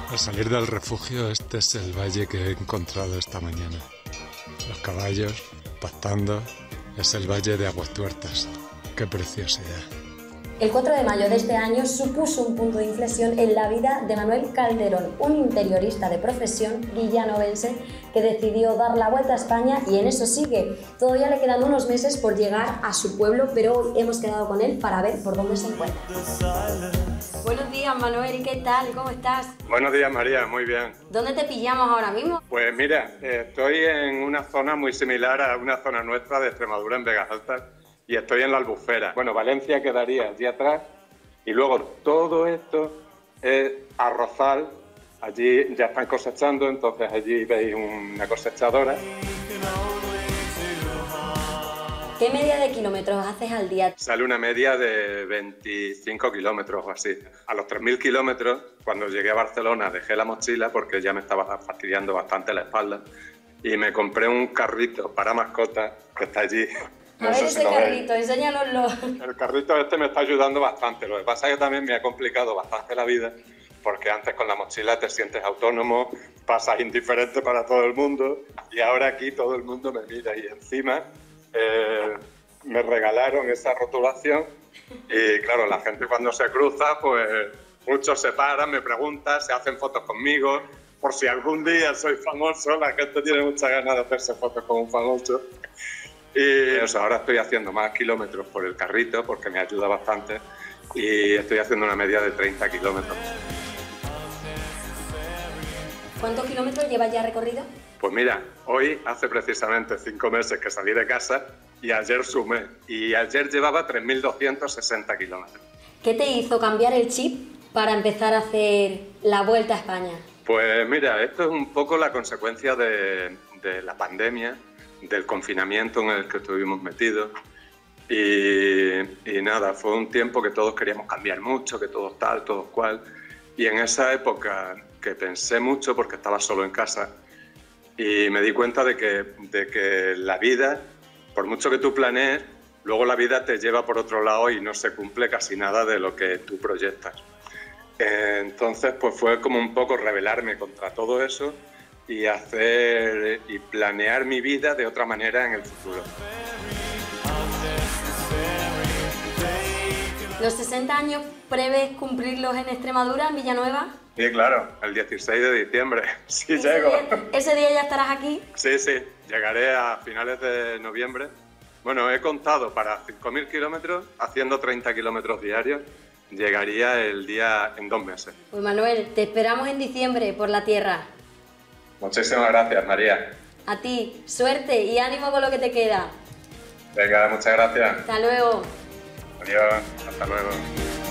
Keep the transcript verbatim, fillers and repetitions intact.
Al salir del refugio, este es el valle que he encontrado esta mañana. Los caballos, pastando, es el valle de Aguatuertas. ¡Qué preciosidad! El cuatro de mayo de este año supuso un punto de inflexión en la vida de Manuel Calderón, un interiorista de profesión villanovense que decidió dar la vuelta a España y en eso sigue. Todavía le quedan unos meses por llegar a su pueblo, pero hoy hemos quedado con él para ver por dónde se encuentra. Buenos días, Manuel, ¿qué tal? ¿Cómo estás? Buenos días, María, muy bien. ¿Dónde te pillamos ahora mismo? Pues mira, estoy en una zona muy similar a una zona nuestra de Extremadura, en Vegas Altas, y estoy en la Albufera. Bueno, Valencia quedaría allí atrás, y luego todo esto es arrozal. Allí ya están cosechando, entonces allí veis una cosechadora. ¿Qué media de kilómetros haces al día? Sale una media de veinticinco kilómetros o así. A los tres mil kilómetros, cuando llegué a Barcelona, dejé la mochila porque ya me estaba fastidiando bastante la espalda y me compré un carrito para mascotas que está allí. No a ver ese si carrito, enséñanoslo. El carrito este me está ayudando bastante. Lo que pasa es que también me ha complicado bastante la vida porque antes con la mochila te sientes autónomo, pasas indiferente para todo el mundo y ahora aquí todo el mundo me mira y encima eh, me regalaron esa rotulación y claro, la gente cuando se cruza, pues muchos se paran, me preguntan, se hacen fotos conmigo, por si algún día soy famoso, la gente tiene muchas ganas de hacerse fotos con un famoso. Y o sea, ahora estoy haciendo más kilómetros por el carrito porque me ayuda bastante y estoy haciendo una media de treinta kilómetros. ¿Cuántos kilómetros llevas ya recorrido? Pues mira, hoy hace precisamente cinco meses que salí de casa y ayer sumé. Y ayer llevaba tres mil doscientos sesenta kilómetros. ¿Qué te hizo cambiar el chip para empezar a hacer la vuelta a España? Pues mira, esto es un poco la consecuencia de, de la pandemia, del confinamiento en el que estuvimos metidos. Y, y nada, fue un tiempo que todos queríamos cambiar mucho, que todos tal, todos cual. Y en esa época que pensé mucho porque estaba solo en casa y me di cuenta de que, de que la vida, por mucho que tú planees, luego la vida te lleva por otro lado y no se cumple casi nada de lo que tú proyectas. Entonces, pues fue como un poco rebelarme contra todo eso y hacer y planear mi vida de otra manera en el futuro. ¿Los sesenta años prevés cumplirlos en Extremadura, en Villanueva? Sí, claro, el dieciséis de diciembre, sí ¿Ese llego. Día, ¿Ese día ya estarás aquí? Sí, sí, llegaré a finales de noviembre. Bueno, he contado para cinco mil kilómetros, haciendo treinta kilómetros diarios, llegaría el día en dos meses. Pues Manuel, te esperamos en diciembre por la tierra. Muchísimas gracias, María. A ti, suerte y ánimo con lo que te queda. Venga, muchas gracias. Hasta luego. Adiós, hasta luego.